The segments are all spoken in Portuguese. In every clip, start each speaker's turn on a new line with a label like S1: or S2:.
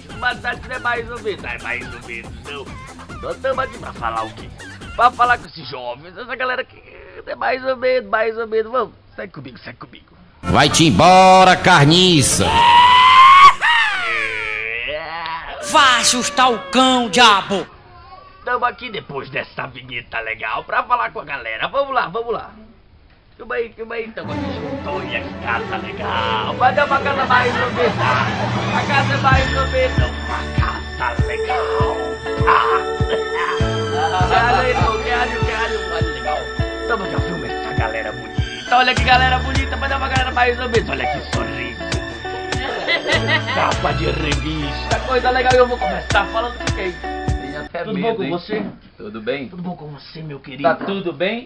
S1: Mas acho que não é mais ou menos. Não é mais ou menos, não. Nós estamos aqui pra falar o quê? Pra falar com esses jovens, essa galera que é mais ou menos, mais ou menos. Vamos, segue comigo, segue comigo.
S2: Vai-te embora, carniça!
S3: Vá assustar o cão, diabo!
S1: Estamos aqui depois dessa vinheta legal pra falar com a galera. Vamos lá, vamos lá. Filma aí, estamos aqui juntos. Olha que casa legal. Mas é uma casa mais ou menos. A casa é mais ou menos uma casa legal. Quero legal. Estamos aqui, filma essa galera bonita. Olha que galera bonita, mas é uma galera mais ou menos. Olha que sorriso. Capa de revista, coisa legal. Eu vou começar falando com quem?
S4: Tudo bom com você?
S1: Tudo bem? Tudo bom com você, meu querido?
S4: Tá tudo bem?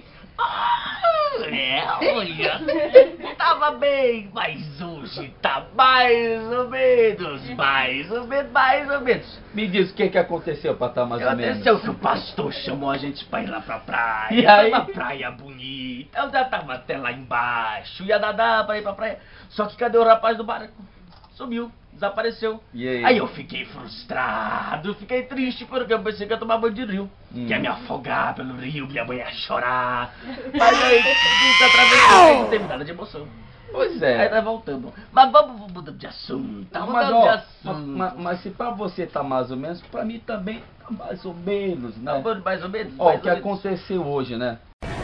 S1: Olha, tava bem, mas hoje tá mais ou menos, mais ou menos.
S4: Me diz o que aconteceu pra estar mais ou menos.
S1: Aconteceu que o pastor chamou a gente pra ir lá pra praia.
S4: E aí?
S1: Uma praia bonita. Eu já tava até lá embaixo, ia dar pra ir pra praia. Só que cadê o rapaz do barco? Sumiu, desapareceu.
S4: E aí?
S1: Aí eu fiquei frustrado, fiquei triste porque eu pensei que ia tomar banho de rio. Que ia me afogar pelo rio, minha mãe ia chorar. Mas aí, atravessou, não teve nada de emoção.
S4: Pois é.
S1: Aí nós voltamos. Mas vamos mudando de assunto.
S4: Mas se pra você tá mais ou menos, pra mim também tá mais ou menos, né?
S1: Tá mais ou menos?
S4: Ó, o que aconteceu hoje, né?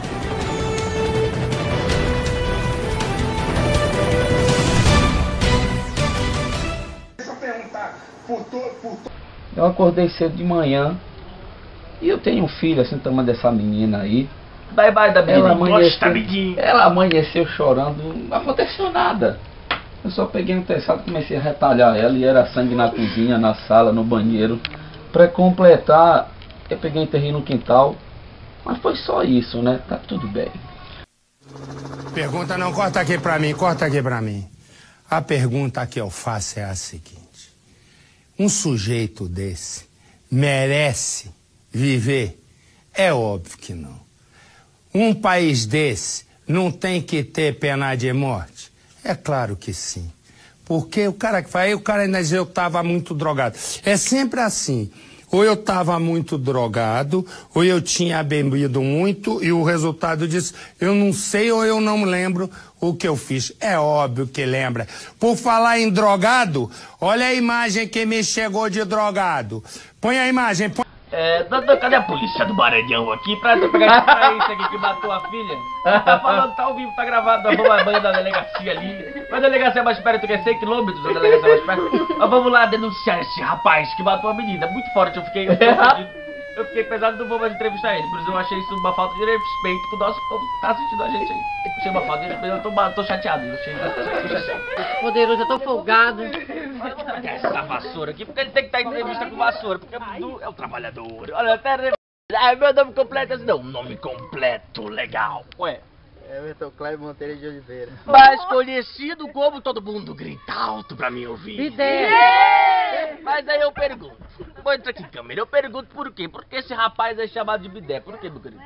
S4: Eu acordei cedo de manhã e eu tenho um filho, assim, tamanho dessa menina aí.
S1: Bye da menina,
S4: ela amanheceu chorando, não aconteceu nada. Eu só peguei um terçado e comecei a retalhar ela e era sangue na cozinha, na sala, no banheiro. Pra completar, eu peguei e enterrei no quintal, mas foi só isso, né? Tá tudo bem.
S5: Pergunta não, corta aqui pra mim. A pergunta que eu faço é a seguinte. Um sujeito desse merece viver? É óbvio que não. Um país desse não tem que ter pena de morte? É claro que sim. Porque o cara que faz, o cara ainda diz eu estava muito drogado. É sempre assim. Ou eu estava muito drogado, ou eu tinha bebido muito, e o resultado disso, eu não sei ou eu não lembro o que eu fiz. É óbvio que lembra. Por falar em drogado, olha a imagem que me chegou de drogado. Põe a imagem, põe...
S1: Doutor, cadê a polícia do Maranhão aqui pra pegar esse aqui que matou a filha? Tá falando, tá ao vivo, tá gravado, nós vamos à banha da delegacia ali. Mas a delegacia é mais perto que é 100 km, a delegacia é mais perto. Mas vamos lá denunciar esse rapaz que matou a menina. Muito forte, eu fiquei pesado, não vou mais entrevistar ele. Por isso eu achei isso uma falta de respeito com o nosso povo que tá assistindo a gente aí. Achei uma falta de respeito, eu tô chateado. Tô chateado.
S6: Poderoso, eu tô folgado.
S1: Essa vassoura aqui, porque ele tem que estar em entrevista com vassoura, porque é o trabalhador. Olha, até... meu nome completo, não, nome completo, legal. Ué.
S7: Everton Cléber Monteiro de Oliveira.
S1: Mais conhecido como todo mundo grita alto pra mim ouvir.
S6: Bidê!
S1: Mas aí eu pergunto, vou entrar aqui em câmera, eu pergunto por quê? Porque esse rapaz é chamado de Bidé, por quê, meu querido?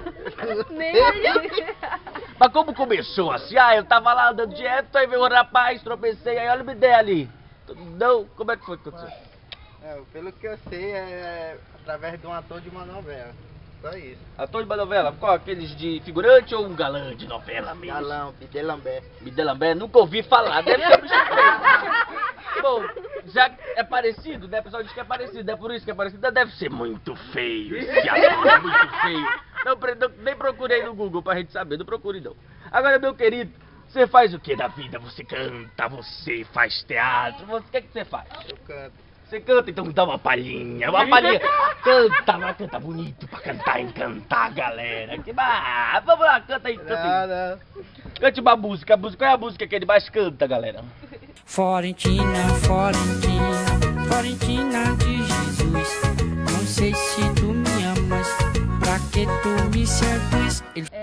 S1: Mas como começou assim? Eu tava lá andando de Everton, aí veio um rapaz, tropecei, aí olha o Bidé ali. Não, como é que foi que aconteceu?
S7: Pelo que eu sei, é através de um ator de uma novela. Só isso.
S1: Ator de uma novela? Qual? Aqueles de figurante ou um galã de novela mesmo?
S7: Galão, Bidê Lambert.
S1: Bidê Lambert? Nunca ouvi falar, deve ser bicho feio. Bom, já é parecido, né? O pessoal diz que é parecido, é por isso que é parecido. Deve ser muito feio esse ator, muito feio. Nem procurei no Google pra gente saber, não procure não. Agora, meu querido, você faz o que da vida? Você canta, você faz teatro, o que você faz?
S7: Eu canto.
S1: Você canta, então dá uma palhinha, canta bonito pra cantar, encantar a galera. Vamos lá, canta aí, canta aí. Cante uma música, qual é a música que ele mais canta, galera?
S3: Florentina, Florentina de Jesus, não sei se tu me amas, pra que tu me serves?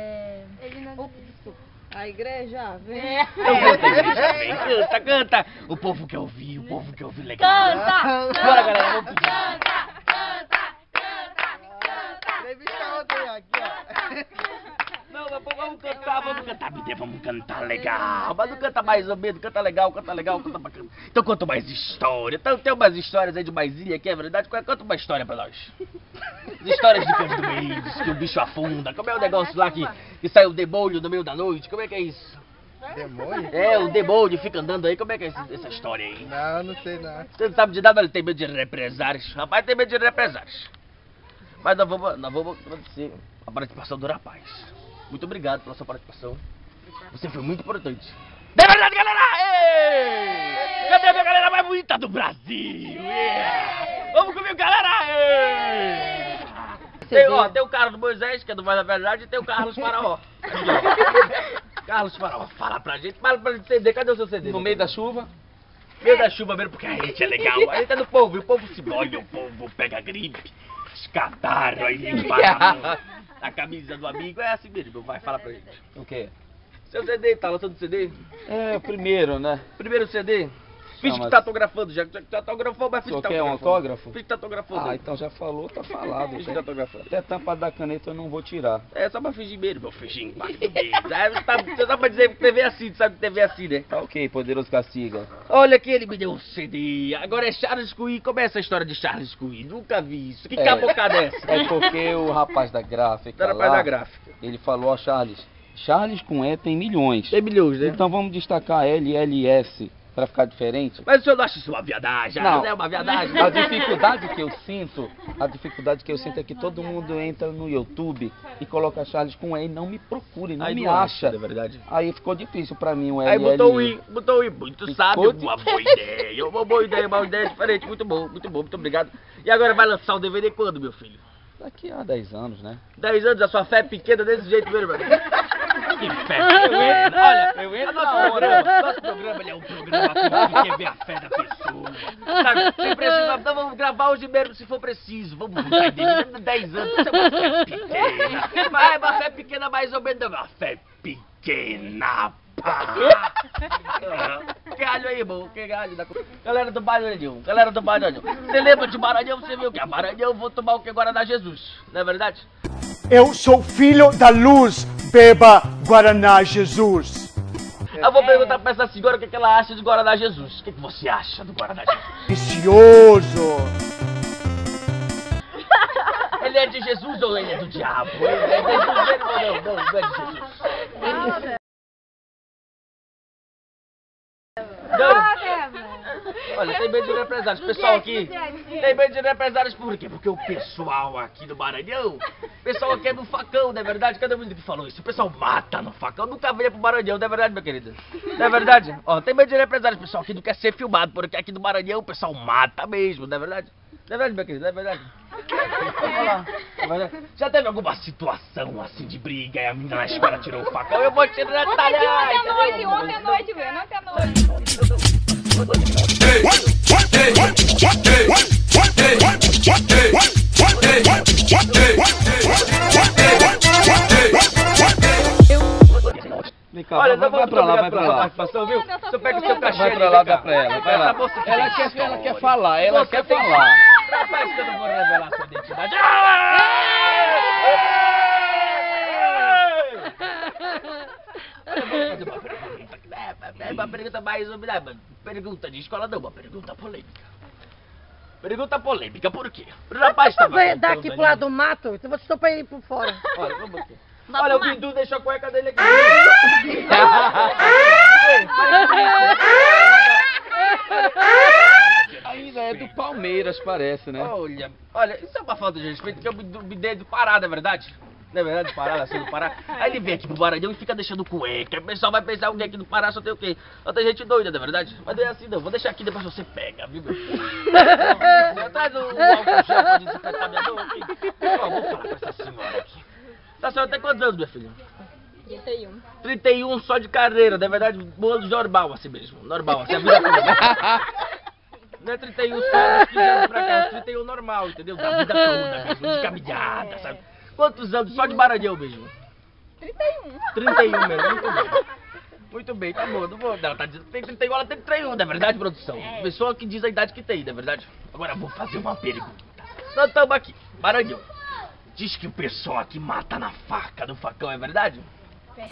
S6: A igreja vem.
S1: Canta. O povo quer ouvir legal.
S6: Canta!
S1: Bora, galera, vamos pedir.
S7: Entrevista ontem aqui, ó.
S1: Não, mas vamos cantar vamos cantar, Bidê, vamos cantar legal. Mas não canta mais ou menos, canta legal, canta bacana. Então conta mais história. Então tem umas histórias aí de mais ilha aqui, é verdade? Conta uma história pra nós. As histórias de Cândido Mendes, que o bicho afunda. Como é o negócio lá que sai o demônio no meio da noite? Como é que é isso?
S7: Demônio?
S1: É, o demônio fica andando aí. Como é que é essa história aí?
S7: Não sei não.
S1: Você não sabe de nada, ele tem medo de represários. Rapaz, tem medo de represários. Mas nós vamos agradecer a participação do rapaz. Muito obrigado pela sua participação. Você foi muito importante. De verdade, galera! Ei! Cadê a minha galera mais bonita do Brasil? Yeah! Vamos comigo, galera! Ei! Tem o Carlos Moisés, que é do Mais da Verdade, e tem o Carlos Faraó. Carlos Faraó, fala pra gente CD. Cadê o seu CD?
S4: No meio da chuva.
S1: Meio da chuva mesmo, porque a gente é legal. A gente é do povo, e o povo se molha, o povo pega gripe, escatarro, aí limpa a camisa do amigo. É assim mesmo, vai, fala pra gente.
S4: O quê?
S1: Seu CD, tá lançando CD?
S4: É, o primeiro, né?
S1: Primeiro CD? Finge
S4: Não,
S1: que tá autografando, já autografou, mas finge
S4: Só
S1: que tá
S4: quer um autógrafo?
S1: Finge que tá autografando.
S4: Ah, então já falou, tá falado.
S1: Finge que tá autografando.
S4: Até a tampa da caneta eu não vou tirar.
S1: É só pra fingir mesmo, meu fingir embaixo do dedo. Você só pra dizer que TV é assim, sabe que TV é assim, né?
S4: Tá ok, poderoso castiga.
S1: Olha aqui, ele me deu um CD. Agora é Charles Cui. Como é essa história de Charles Cui? Nunca vi isso. Que cabocada é essa?
S4: É porque o rapaz da gráfica
S1: Era rapaz
S4: lá,
S1: da gráfica.
S4: ele falou, ó, Charles com E tem milhões.
S1: Tem milhões, né?
S4: Então vamos destacar LLS pra ficar diferente.
S1: Mas o senhor não acha isso uma viadagem?
S4: Não.
S1: Não é uma viadagem?
S4: A dificuldade que eu sinto é que todo mundo entra no YouTube e coloca Charles com E e não me procura, não
S1: Aí
S4: me
S1: não
S4: acha.
S1: é verdade.
S4: Aí ficou difícil pra mim o
S1: Aí
S4: LLS.
S1: botou o I, muito sábio, uma boa ideia, uma boa ideia diferente, muito bom, muito obrigado. E agora vai lançar o DVD quando, meu filho?
S4: Daqui a 10 anos, né?
S1: 10 anos, a sua fé é pequena desse jeito mesmo, mano. Que fé pequena. Olha, nosso programa ele é um programa que quer ver a fé da pessoa. Sabe, se precisar, então vamos gravar hoje mesmo se for preciso. Vamos juntar dele 10 anos, isso é uma fé pequena. Mas é uma fé pequena mais ou menos, é uma fé pequena. Que galho aí, irmão, que galho da galera do Maranhão, Você lembra de Maranhão, você viu que a Maranhão vou tomar o que Guaraná Jesus, não é verdade?
S8: Eu sou filho da luz, beba Guaraná Jesus.
S1: Eu vou perguntar pra essa senhora o que ela acha de Guaraná Jesus. O que você acha do Guaraná Jesus?
S8: Delicioso.
S1: Ele é de Jesus ou ele é do diabo? Ele é de Jesus mesmo ou não? Não é de Jesus. Não. Olha, tem medo de represários. Pessoal aqui tem medo de represários por quê? Porque o pessoal aqui do Maranhão, o pessoal aqui é do facão, não é verdade? Cada um que falou isso. O pessoal mata no facão. Nunca veio pro Maranhão, não é verdade, minha querida? Não é verdade? Ó, tem medo de represários. O pessoal aqui não quer ser filmado, porque aqui do Maranhão o pessoal mata mesmo, não é verdade? Não é verdade, minha querida? Não é verdade? Vamos lá. Já teve alguma situação assim de briga e a menina na escola tirou o facão? Eu vou te detalhar!
S6: Ontem à noite, velho. Ontem à noite.
S4: Vem cá,
S1: Olha,
S4: vai pra lá, vai pra lá.
S1: Participação, viu? Você pega o seu cachê.
S4: Vai pra lá, dá pra ela, vai lá. Ela quer falar, ela quer falar.
S1: Rapaz, que eu não vou revelar sua identidade. É uma pergunta mais... Pergunta de escola não, uma pergunta polêmica. Pergunta polêmica, por quê? O rapaz tava
S6: Vai daqui pro lado do mato, então você só pra ir por fora.
S1: Olha, vamos aqui. Olha, o Bindu deixou a cueca dele aqui.
S4: Ainda é do Palmeiras, parece, né?
S1: Olha, isso é uma falta de respeito, que eu me dei do Pará, não é verdade? Não é verdade, Pará, nasceu do Pará. Aí ele vem aqui pro Maranhão e fica deixando cueca. O pessoal vai pensar que aqui do Pará só tem o quê? Só tem gente doida, não é verdade? Mas não é assim não, vou deixar aqui, depois você pega, viu, meu filho? Traz o álcool gel pra desinfetar minha mão aqui. Ó, vou falar com essa senhora aqui. Essa senhora tem quantos anos, minha filha?
S6: 31.
S1: 31 só de carreira, na verdade, bolo normal assim mesmo. Normal, assim, a vida toda. Não é 31 só dos 15 anos pra cá, é 31 normal, entendeu? Da vida toda mesmo, de caminhada, sabe? Quantos anos só de Maranhão mesmo?
S6: 31.
S1: 31 mesmo, muito bem. Muito bem, tá bom, não vou. Não, tá dizendo que tem 31, ela tem 31, não é verdade, produção? Pessoa que diz a idade que tem, não é verdade? Agora eu vou fazer uma pergunta. Nós estamos aqui, Maranhão. Diz que o pessoal aqui mata na faca do facão, é verdade?
S6: pé.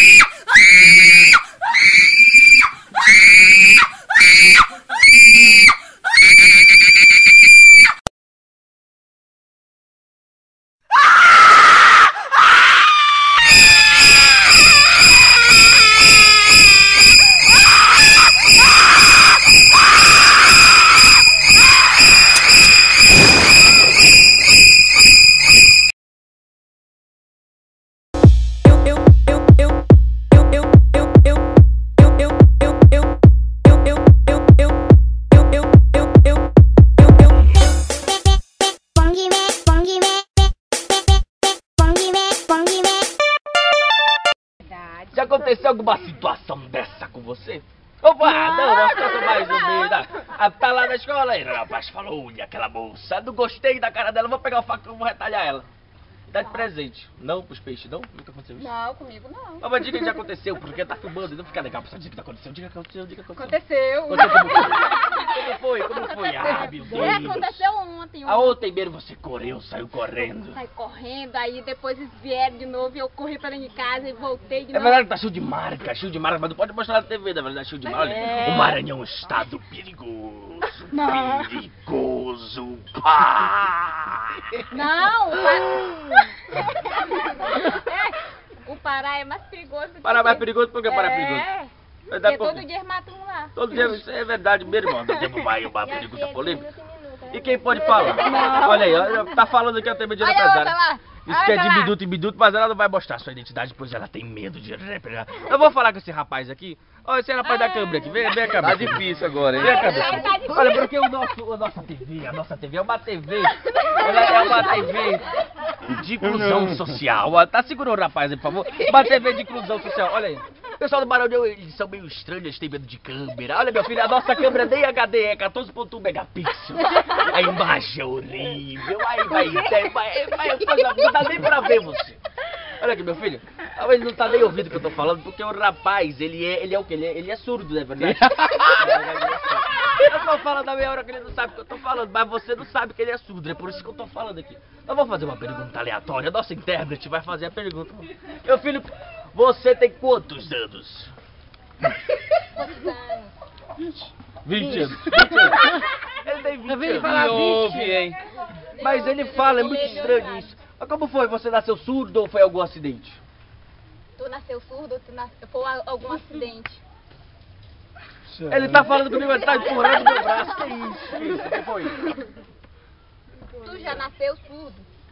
S1: Já aconteceu alguma situação dessa com você? Opa, não, uma situação mais ou menos. Tá lá na escola e o rapaz falou, olha aquela moça, não gostei da cara dela, vou pegar o facão e vou retalhar ela. Dá de presente. Não pros peixes, não? Nunca aconteceu isso?
S6: Não, comigo não.
S1: Mas diga que já aconteceu, porque tá filmando e não fica legal pra você dizer que tá acontecendo. Diga que aconteceu, diga que
S6: Aconteceu.
S1: Como foi? Como foi? Ah, meu Deus.
S6: Aconteceu ontem.
S1: A ontem mesmo você correu, saiu correndo.
S6: Sai correndo, aí depois eles vieram de novo e eu corri pra dentro de casa e voltei de
S1: É
S6: novo.
S1: verdade que tá cheio de marca, mas não pode mostrar na TV, na verdade, cheio de marca.
S6: É.
S1: O Maranhão é um estado perigoso.
S6: Não.
S1: Perigoso, pá!
S6: Não, o Pará é mais perigoso. que
S1: Pará é mais
S6: aqui.
S1: perigoso? Por que Pará é perigoso?
S6: É,
S1: Dá
S6: porque
S1: por quê?
S6: todo dia eles matam um lá.
S1: Todo dia, isso é verdade mesmo, irmão. Todo tempo vai uma pergunta polêmica. E quem pode falar? Olha aí, olha, tá falando que eu tenho medo de
S6: Olha a outra
S1: empresário.
S6: lá.
S1: Isso que é de minuto em minuto, mas ela não vai mostrar sua identidade, pois ela tem medo de representar. Eu vou falar com esse rapaz aqui. Olha, esse rapaz da câmera aqui, vem cá.
S4: Tá difícil agora, hein?
S1: Vem cá, olha, porque a nossa TV é uma TV. Ela é uma TV de inclusão social. Ó, tá segurando o rapaz aí, por favor. Uma TV de inclusão social, olha aí. O pessoal do Maranhão, eles são meio estranhos, eles têm medo de câmera. Olha, meu filho, a nossa câmera nem HD, é 14.1 megapixels. A imagem é horrível, aí vai coisa, não dá nem pra ver você. Olha aqui, meu filho, talvez não tá nem ouvindo o que eu tô falando, porque o rapaz, ele é o quê? Ele é surdo, não é verdade? Eu tô falando da meia hora que ele não sabe o que eu tô falando, mas você não sabe que ele é surdo, é por isso que eu tô falando aqui. Eu vou fazer uma pergunta aleatória, nossa intérprete vai fazer a pergunta. Meu filho, você tem quantos anos?
S6: Quantos anos?
S1: 20 anos. Ele tem 20 anos.
S4: Me ouve, hein?
S1: Mas ele fala, é muito estranho isso. Mas como foi? Você nasceu surdo ou foi algum acidente?
S6: Tu nasceu surdo ou foi algum acidente?
S1: Ele tá falando comigo, ele tá empurrando meu braço. Que isso? O que foi?
S6: Tu já nasceu surdo?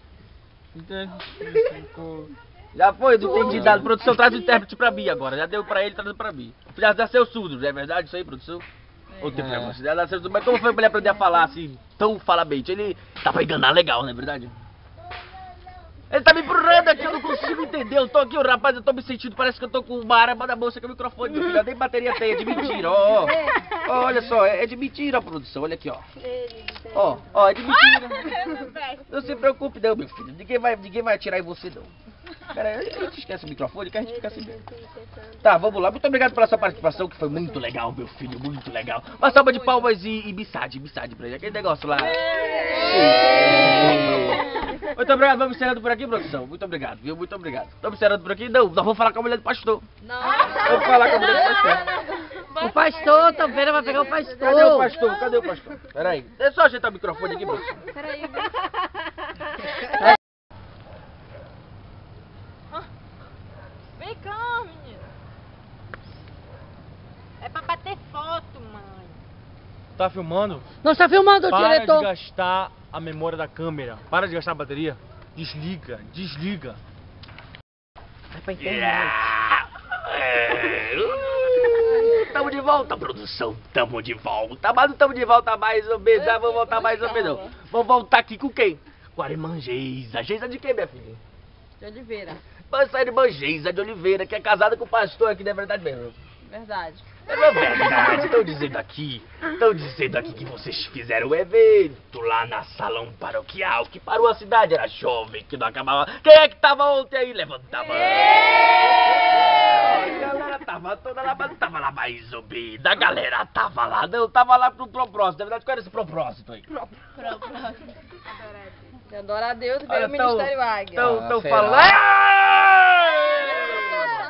S1: Já foi, não entendi nada. Produção, traz o intérprete pra mim agora. Já deu pra ele, traz pra mim. Já nasceu surdo, não é verdade isso aí, produção? Ou tem preconceito? Já nasceu surdo. Mas como foi pra ele aprender a falar assim, tão falamente? Ele tá pra enganar legal, não é verdade? Ele tá me empurrando aqui, eu não consigo entender. Eu tô aqui, o rapaz, eu tô me sentindo, parece que eu tô com uma arma na bolsa com o microfone, meu filho. Nem bateria tem, é de mentira, ó. Ó, olha só, é de mentira, produção, olha aqui, ó. Ó, é de mentira. Não se preocupe não, meu filho, ninguém vai atirar em você não. Pera aí, a gente esquece o microfone que a gente fica assim mesmo. Tá, vamos lá, muito obrigado pela sua participação, que foi muito legal, meu filho, muito legal. Uma salva de palmas e Bissade pra ele, aquele negócio lá. Muito obrigado, vamos encerrando por aqui, produção. Muito obrigado, viu? Muito obrigado. Estamos encerrando por aqui? Não, nós vamos falar com a mulher do pastor.
S6: Não.
S1: Vamos falar com a mulher do pastor.
S9: O pastor, Taveira vai pegar o pastor.
S1: Cadê o pastor? Cadê o pastor? Pera aí. Deixa eu só ajeitar o microfone aqui, produção.
S6: Peraí. Vem cá, menino. É pra bater foto, mãe.
S10: Tá filmando?
S9: Não está filmando,
S10: Para
S9: diretor.
S10: de gastar a memória da câmera. Para de gastar a bateria. Desliga, desliga.
S9: Vai pra internet.
S1: Tamo de volta, produção. Tamo de volta. Mas não tamo de volta mais ou menos. Vamos voltar mais ou menos. Vamos voltar aqui com quem? Com a irmã Geisa. Geisa de quem, minha filha?
S6: De Oliveira.
S1: Essa irmã Geisa de Oliveira, que é casada com o pastor aqui, não é verdade mesmo?
S6: Verdade.
S1: É verdade, estão dizendo aqui que vocês fizeram um evento lá na salão paroquial, que parou a cidade, era jovem, que não acabava. Quem é que tava ontem aí? Levanta a mão. A galera tava toda lá, mas não tava lá mais subida. A galera tava lá, não tava lá pro propósito. Na verdade, qual era esse propósito aí?
S6: Propósito. Adora a Deus e
S1: Olha,
S6: pelo Ministério Águia.
S1: Estão
S4: será?
S1: falando.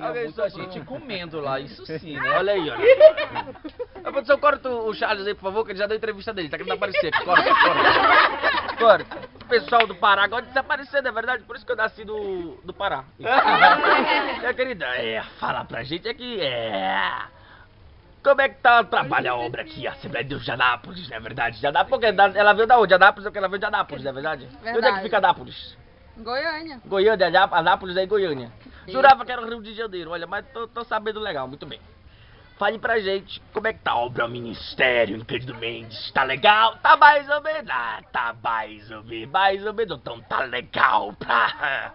S1: Alguém
S4: muita
S1: soprou.
S4: gente comendo lá, isso sim, né?
S1: Olha aí, olha. A produção, corta o Charles aí, por favor, que ele já deu entrevista dele, tá querendo aparecer. Corta. Corta. O pessoal do Pará gosta de desaparecer, não é verdade? Por isso que eu nasci do Pará. Minha querida, fala pra gente aqui, como é que tá o trabalho, a obra aqui, a Assembleia de Deus de Anápolis, não é verdade? De Anápolis, porque ela veio da onde? Anápolis, porque ela veio de Anápolis, não é verdade?
S6: Verdade.
S1: E onde é que fica Anápolis?
S6: Goiânia.
S1: Goiânia, Anápolis é em Goiânia. Jurava que era Rio de Janeiro, olha, mas tô sabendo legal, muito bem. Fale pra gente, como é que tá a obra, o ministério, em Cândido Mendes? Tá legal? Tá mais ou menos? Ah, tá mais ou menos, então tá legal pra...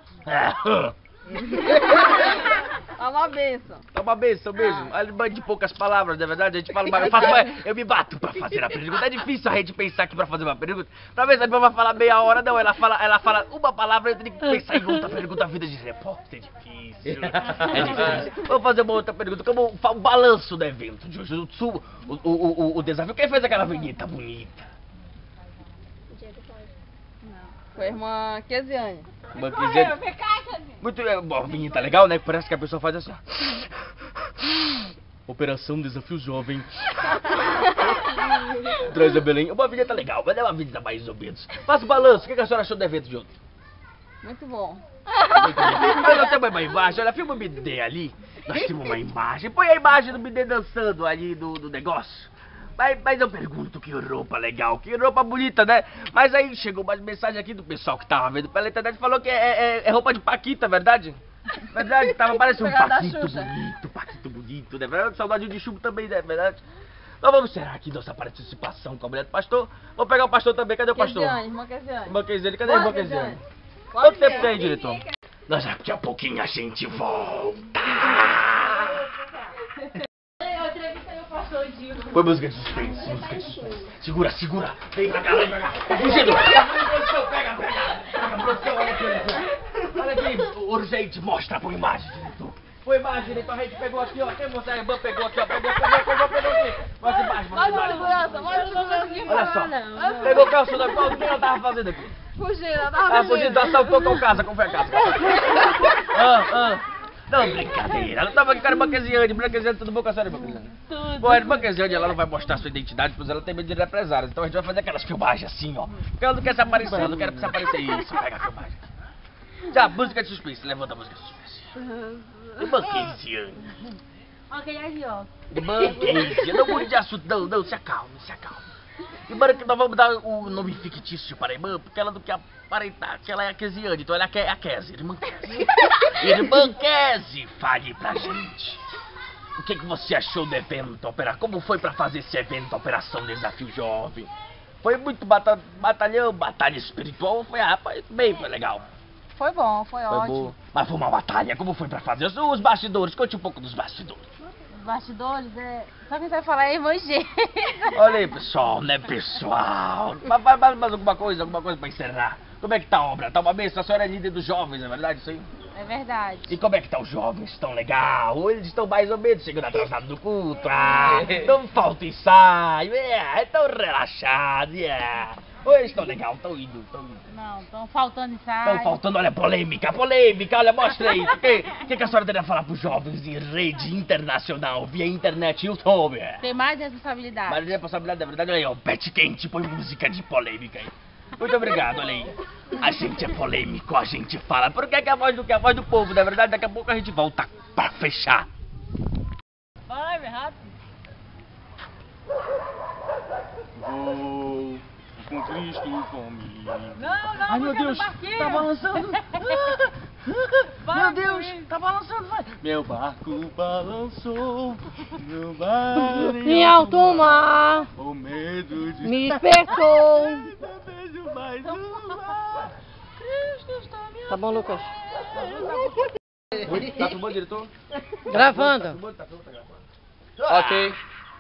S6: É uma benção.
S1: É uma benção mesmo. Ali de poucas palavras, não é verdade? A gente fala, eu me bato pra fazer a pergunta. É difícil a gente pensar aqui pra fazer uma pergunta. Talvez a gente vai falar meia hora, não. Ela fala uma palavra e eu tenho que pensar em outra pergunta. A vida de repórter é difícil. É difícil. Vamos fazer uma outra pergunta. Como o balanço do evento de hoje. O desafio. Quem fez aquela vinheta bonita?
S6: Foi a irmã Kesiane.
S1: Muito bom, vinheta legal, né? Parece que a pessoa faz assim, ó. Operação Desafio Jovem. Traz a Belém. Uma vinheta legal, mas é uma vinheta mais ou menos. Faça o balanço, o que a senhora achou do evento de ontem?
S6: Muito bom.
S1: Nós temos uma imagem, olha, filma o bidê ali. Nós temos uma imagem. Põe a imagem do bidê dançando ali do negócio. Mas eu pergunto, que roupa legal, que roupa bonita, né? Mas aí chegou mais mensagem aqui do pessoal que tava vendo pela internet, falou que é roupa de Paquita, verdade? Verdade, tava parecendo um Paquito bonito, né? Verdade? Saudade de chumbo também, né? Verdade? Então vamos encerrar aqui nossa participação com a mulher do pastor. Vou pegar o pastor também, cadê o pastor?
S6: Irmã Kesiane.
S1: Irmã Kesiane, cadê a irmã Kesiane? Quanto tempo tem, diretor? Nós daqui a pouquinho a gente volta. Põe música de suspense, música de suspense. Segura. Vem pra cá. Tá fugindo. Pega, produção, olha aqui. Olha aqui, urgente, mostra por imagem, diretor. Põe imagem, diretor, a gente pegou aqui, ó. Quem você, a irmã pegou aqui, ó. Pegou aqui. Mostra imagem. Olha só. Pegou o calço da qual, o que ela tava fazendo aqui? Fugindo, assaltou a casa, como foi a casa? Não, brincadeira. Ela tava aqui com a irmã Kesiane. Tudo bom com a senhora, irmã Kesiane? Tudo. Bom, a irmã Kesiane, ela não vai mostrar sua identidade, pois ela tem medo de represárias. Então a gente vai fazer aquelas filmagens assim, ó. Porque ela não quer se aparecer, ela não quer se aparecer. Isso, pega a filmagem. Já, música de suspense. Levanta a música de suspense. Irmã Kesiane. Irmã Kesiane. Não mude de assunto, não. Se acalme. Embora que nós vamos dar o nome fictício para a irmã, porque ela não quer aparentar que ela é a Kesiane, então ela é a Kesi, irmã Kesi. Irmã Kesi, fale pra gente. O que você achou do evento, como foi pra fazer esse evento, Operação Desafio Jovem? Foi muito batalha espiritual, foi legal.
S6: Foi bom, foi ótimo.
S1: Bom. Mas foi uma batalha, como foi pra fazer? Os bastidores, conte um pouco dos bastidores.
S6: Bastidores, só quem vai falar é evangélico.
S1: Olha aí, pessoal, né, pessoal? Mais alguma coisa pra encerrar? Como é que tá a obra? Tá uma benção, a senhora é líder dos jovens, é verdade isso aí?
S6: É verdade.
S1: E como é que tá os jovens? Estão legal? Eles estão mais ou menos chegando atrasados no culto, não falta ensaio, estão relaxados, Hoje estão legal, estão indo.
S6: Não, estão faltando ensaio.
S1: Estão faltando, olha, polêmica, olha, mostra aí. O que a senhora teria a falar pros jovens em rede internacional, via internet, YouTube?
S6: Tem mais responsabilidade.
S1: Mais responsabilidade, é verdade, olha aí, ó, pet quente, põe música de polêmica aí. Muito obrigado, olha aí. A gente é polêmico, a gente fala. Por que é a voz do que? A voz do povo, na verdade, daqui a pouco a gente volta pra fechar.
S6: Vai, rápido.
S10: Com Cristo comigo.
S6: Não,
S1: ai, meu Deus, tá balançando. Meu Deus, tá balançando, vai.
S10: Meu barco balançou, meu mar
S9: em alto mar,
S10: o medo de
S9: me espertou.
S10: Vejo mais um mar. Cristo está me
S9: Tá bom, Lucas?
S1: Tá tudo bom, diretor?
S9: Gravando.
S1: Ok.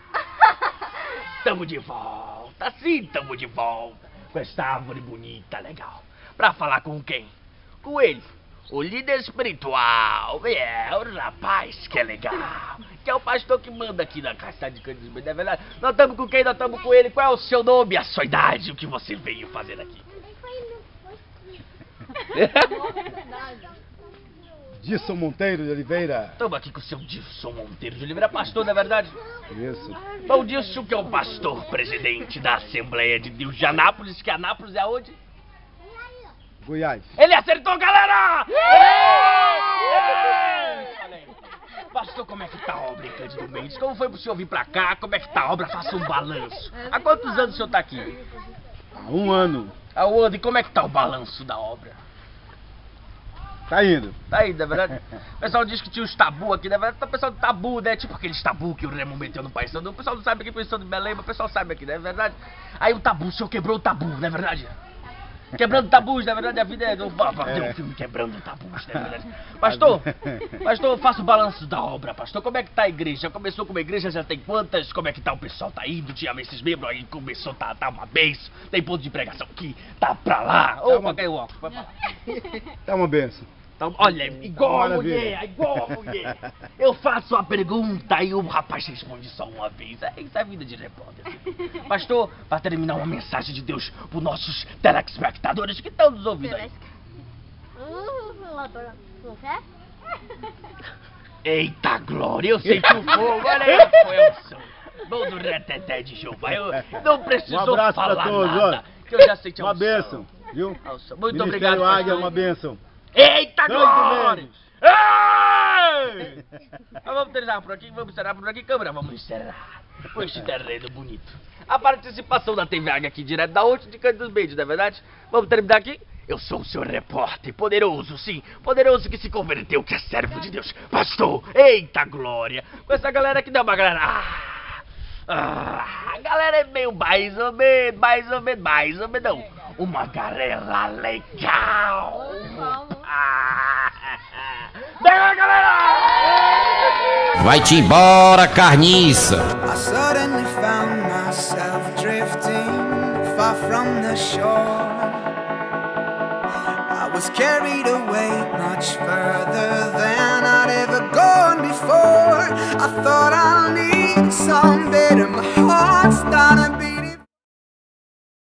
S1: Tamo de volta, sim, tamo de volta. Com essa árvore bonita, legal. Pra falar com quem? Com ele, o líder espiritual. O rapaz que é legal. Que é o pastor que manda aqui na Castade de Cândido, não é verdade? Nós estamos com quem? Nós estamos com ele. Qual é o seu nome, a sua idade? O que você veio fazer aqui?
S11: Dilson Monteiro de Oliveira.
S1: Estamos aqui com o seu Dilson Monteiro de Oliveira, pastor, não é verdade?
S11: Isso.
S1: Bom, Dilson, que é o pastor presidente da Assembleia de Deus de Anápolis, que Anápolis é aonde?
S11: Goiás.
S1: Ele acertou, galera! Pastor, como é que tá a obra em Cândido Mendes? Como foi pro senhor vir pra cá? Como é que tá a obra? Faça um balanço. Há quantos anos o senhor tá aqui?
S11: Há 1 ano.
S1: Há 1 ano. E como é que tá o balanço da obra?
S11: Tá indo.
S1: Tá indo, é verdade? O pessoal diz que tinha os tabu aqui, né? Tá o pessoal do tabu, né? Tipo aqueles tabu que o Remo meteu no Paysandu. O pessoal não sabe aqui, pensando em Belém, mas o pessoal sabe aqui, não é verdade? Aí o tabu, o senhor quebrou o tabu, não é verdade? Quebrando tabus, na verdade, a vida é do... Tem um filme quebrando tabus, na verdade. Pastor, faça o balanço da obra, pastor. Como é que tá a igreja? Começou com uma igreja, já tem quantas? Como é que tá o pessoal? Tá indo, tinha esses membros aí, começou, tá uma benção. Tem ponto de pregação aqui, tá pra lá. Opa, caiu o óculos, vai pra lá.
S11: Tá uma benção.
S1: Então, olha, igual a mulher, igual a mulher. Eu faço a pergunta e o rapaz responde só uma vez. Isso é a vida de repórter. Pastor, para terminar, uma mensagem de Deus para os nossos telespectadores que estão nos ouvindo aí. Eita glória, eu senti o fogo, olha aí, foi o som. Bom do reteté de Jeová, eu não precisou falar
S11: pra todos,
S1: nada,
S11: olha.
S1: que eu já senti
S11: uma benção, viu?
S1: Muito obrigado,
S11: Águia, uma benção.
S1: Eita glória! Ei! Vamos encerrar por aqui, câmera, vamos encerrar com este terreno bonito. A participação da TV Águia aqui direto da onde de Cândido Mendes, não é verdade? Vamos terminar aqui? Eu sou o seu repórter, poderoso, sim, poderoso que se converteu, que é servo de Deus, pastor, eita glória, com essa galera que deu uma galera, a galera é meio mais ou menos, não, uma galera legal, Vem, galera!
S2: Vai-te embora, carniça!
S3: I suddenly found myself drifting far from the shore. I was carried away much further than I'd ever gone before. I thought I'll need someday